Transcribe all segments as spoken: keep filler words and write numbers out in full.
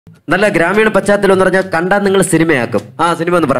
നല്ല ഗ്രാമീണ പശ്ചാത്തലം എന്ന് പറഞ്ഞാൽ കണ്ടാൽ നിങ്ങൾ സിനിമയാക്കും. ആ സിനിമ എന്ന് പറ.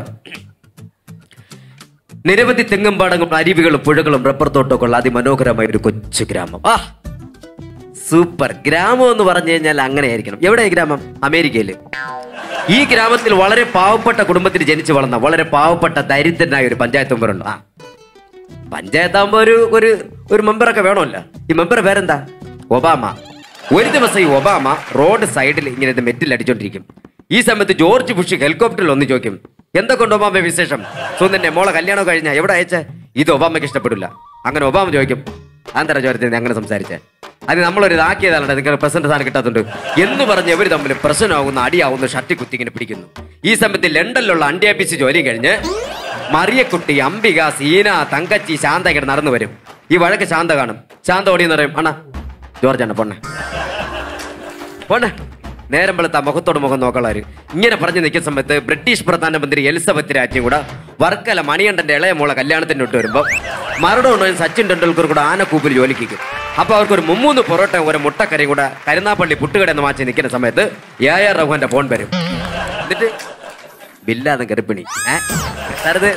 നിരവധി തെങ്ങുംപാടങ്ങളും അരുവികളും പുഴകളും റബ്ബർ തോട്ടമൊക്കെ ഉള്ള അതിമനോഹരമായ ഒരു കൊച്ചു ഗ്രാമം. ആ സൂപ്പർ. ഗ്രാമം എന്ന് പറഞ്ഞു കഴിഞ്ഞാൽ അങ്ങനെ ആയിരിക്കണം. എവിടെയാ ഗ്രാമം? അമേരിക്കയില്. ഈ ഗ്രാമത്തിൽ വളരെ പാവപ്പെട്ട കുടുംബത്തിൽ ജനിച്ചു വളർന്ന വളരെ പാവപ്പെട്ട ദരിദ്രനായ ഒരു പഞ്ചായത്ത് മെമ്പറുണ്ട്. ആ പഞ്ചായത്താകുമ്പോ ഒരു ഒരു ഒരു മെമ്പറൊക്കെ വേണമല്ലോ. ഈ മെമ്പർ പേരെന്താ? ഒബാമ. ഒരു ദിവസം ഈ ഒബാമ റോഡ് സൈഡിൽ ഇങ്ങനെ മെറ്റിൽ അടിച്ചോണ്ടിരിക്കും. ഈ സമയത്ത് ജോർജ് ബുഷ് ഹെലികോപ്റ്ററിൽ ഒന്ന് ചോദിക്കും, എന്തൊക്കെ ഉണ്ട് ഒബാമ വിശേഷം? സുന്ദരന്റെ മോളെ കല്യാണം കഴിഞ്ഞ എവിടെ അയച്ചേ? ഇത് ഒബാമയ്ക്ക് ഇഷ്ടപ്പെടില്ല. അങ്ങനെ ഒബാമ ചോദിക്കും, അന്തര ചോരത്തിൽ അങ്ങനെ സംസാരിച്ചേ, അത് നമ്മളൊരു ഇതാക്കിയതാണ്, നിങ്ങൾ പ്രസിഡന്റ് സ്ഥാനം കിട്ടാത്തുണ്ട് എന്ന് പറഞ്ഞ് ഇവർ തമ്മിൽ പ്രശ്നമാകുന്ന അടിയാവുന്ന ഷട്ടി കുത്തി ഇങ്ങനെ പിടിക്കുന്നു. ഈ സമയത്ത് ലണ്ടനിലുള്ള അണ്ടിയാപ്പിച്ച് ജോലി കഴിഞ്ഞ് മറിയക്കുട്ടി, അംബിക, സീന, തങ്കച്ചി, ശാന്ത ഇങ്ങനെ നടന്നു വരും. ഈ വഴക്ക് ശാന്ത കാണും. ശാന്ത ഓടിയെന്ന് പറയും, അണ്ണാ ജോർജ് അണ്ണ പൊണ്ണെ പൊണ്ണെ നേരം വെളുത്ത മുഖത്തോട് മുഖം നോക്കളാര് ഇങ്ങനെ പറഞ്ഞു നിൽക്കുന്ന സമയത്ത് ബ്രിട്ടീഷ് പ്രധാനമന്ത്രി എലിസബത്ത് രാജ്യം കൂടെ വർക്കല മണികണ്ഠന്റെ ഇളയ മോളെ കല്യാണത്തിന് ഇട്ട് വരുമ്പോൾ മറഡോണയും സച്ചിൻ ടെണ്ടുൽക്കർ കൂടെ ആനക്കൂപ്പിൽ ജോലിക്കും. അപ്പൊ അവർക്ക് ഒരു മുമ്മൂന്ന് പൊറോട്ട ഒരു മുട്ടക്കറിയും കൂടെ കരുനാപ്പള്ളി പുട്ടുകടന്ന് മാറ്റി നിൽക്കുന്ന സമയത്ത് എ ആർ റഹ്മാന്റെ ഫോൺ വരും. എന്നിട്ട് ബില്ലാതെ ഗർഭിണി. ഏഹ് സാറത്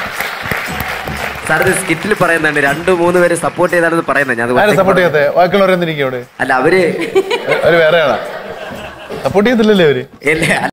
സാറത് സ്കിറ്റിൽ പറയുന്നുണ്ട്, രണ്ടു മൂന്ന് പേര് സപ്പോർട്ട് ചെയ്താണെന്ന് പറയുന്നത്. അല്ല അവര് സപ്പോർട്ട് ചെയ്തില്ലല്ലേ അവര്?